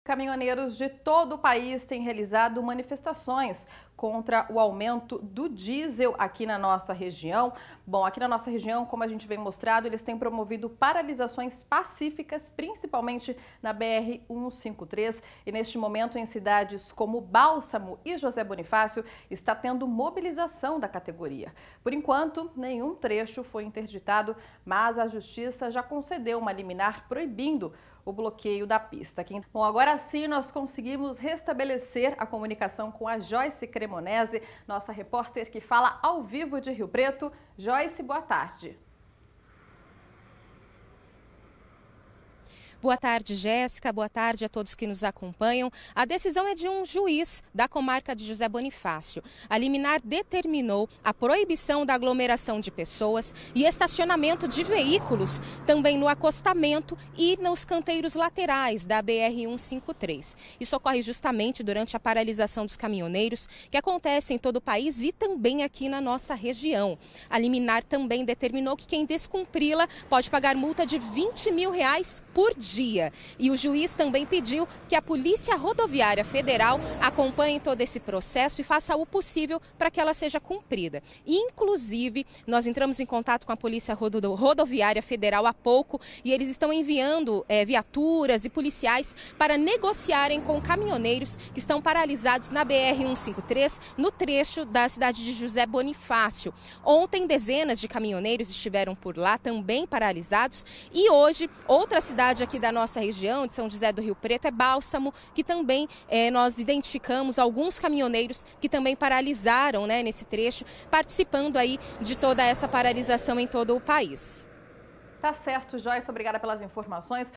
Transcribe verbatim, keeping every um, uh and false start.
Caminhoneiros de todo o país têm realizado manifestações contra o aumento do diesel aqui na nossa região. Bom, aqui na nossa região, como a gente vem mostrado, eles têm promovido paralisações pacíficas, principalmente na B R cento e cinquenta e três. E neste momento, em cidades como Bálsamo e José Bonifácio, está tendo mobilização da categoria. Por enquanto, nenhum trecho foi interditado, mas a Justiça já concedeu uma liminar proibindo o bloqueio da pista. Bom, agora sim nós conseguimos restabelecer a comunicação com a Joyce Cremonese, nossa repórter que fala ao vivo de Rio Preto. Joyce, boa tarde. Boa tarde, Jéssica. Boa tarde a todos que nos acompanham. A decisão é de um juiz da comarca de José Bonifácio. A liminar determinou a proibição da aglomeração de pessoas e estacionamento de veículos também no acostamento e nos canteiros laterais da B R cento e cinquenta e três. Isso ocorre justamente durante a paralisação dos caminhoneiros, que acontece em todo o país e também aqui na nossa região. A liminar também determinou que quem descumpri-la pode pagar multa de vinte mil reais por dia. Dia. E o juiz também pediu que a Polícia Rodoviária Federal acompanhe todo esse processo e faça o possível para que ela seja cumprida. Inclusive, nós entramos em contato com a Polícia Rodoviária Federal há pouco e eles estão enviando é, viaturas e policiais para negociarem com caminhoneiros que estão paralisados na B R cento e cinquenta e três, no trecho da cidade de José Bonifácio. Ontem, dezenas de caminhoneiros estiveram por lá, também paralisados, e hoje, outra cidade aqui da nossa região, de São José do Rio Preto, é Bálsamo, que também é, nós identificamos alguns caminhoneiros que também paralisaram, né, nesse trecho, participando aí de toda essa paralisação em todo o país. Tá certo, Joyce, obrigada pelas informações.